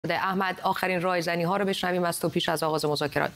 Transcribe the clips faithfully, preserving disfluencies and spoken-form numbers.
احمد، آخرین رایزنی ها رو بشنویم از تو پیش از آغاز مذاکرات.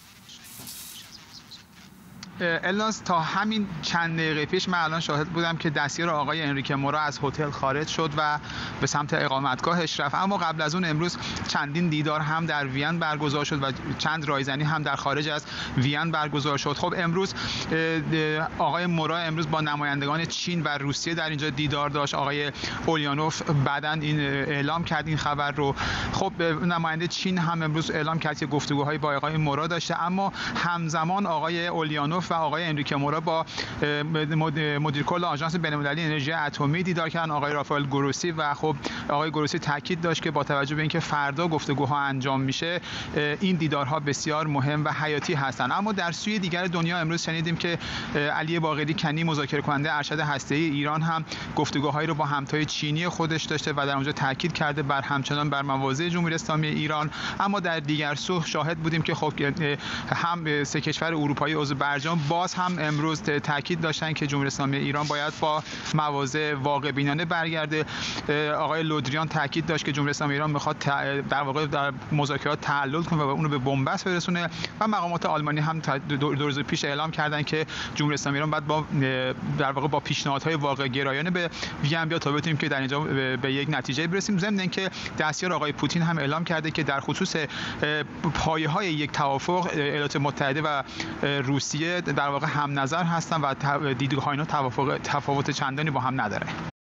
الناز، تا همین چند دقیقه پیش من الان شاهد بودم که دستیار آقای انریکه مورا از هتل خارج شد و به سمت اقامتگاهش رفت. اما قبل از اون امروز چندین دیدار هم در وین برگزار شد و چند رایزنی هم در خارج از وین برگزار شد. خب امروز آقای مورا امروز با نمایندگان چین و روسیه در اینجا دیدار داشت. آقای اولیانوف بعداً این اعلام کرد این خبر رو. خب نماینده چین هم امروز اعلام کرد که گفتگوهای با آقای مورا داشته، اما همزمان آقای اولیانوف و آقای انریکه مورا با مدیر کل آژانس بین‌المللی انرژی اتمی دیدار کردن، آقای رافائل گروسی، و خب آقای گروسی تاکید داشت که با توجه به اینکه فردا گفتگوها انجام میشه این دیدارها بسیار مهم و حیاتی هستند. اما در سوی دیگر دنیا امروز شنیدیم که علی باقری کنی، مذاکره کننده ارشد هسته‌ای ایران، هم گفتگوهایی رو با همتای چینی خودش داشته و در اونجا تاکید کرده بر همچنان بر مواضع جمهوری اسلامی ایران. اما در دیگر سو شاهد بودیم که خب هم سه کشور اروپایی عضو برجام باز هم امروز تاکید داشتن که جمهوری اسلامی ایران باید با مواضع واقع بینانه برگرده. آقای لودریان تاکید داشت که جمهوری اسلامی ایران میخواد در واقع در مذاکرات تعلل کنه و اون رو به بنبست برسونه، و مقامات آلمانی هم دو روز پیش اعلام کردن که جمهوری اسلامی ایران باید با در واقع با پیشنهادهای واقع گرایانه به وین بیاد تا بتونیم که در اینجا به یک نتیجه برسیم. ضمن اینکه دستیار آقای پوتین هم اعلام کرده که در خصوص پایه‌های یک توافق ایالات متحده و روسیه در واقع هم نظر هستن و دیدگاه اینا توافق تفاوت چندانی با هم نداره.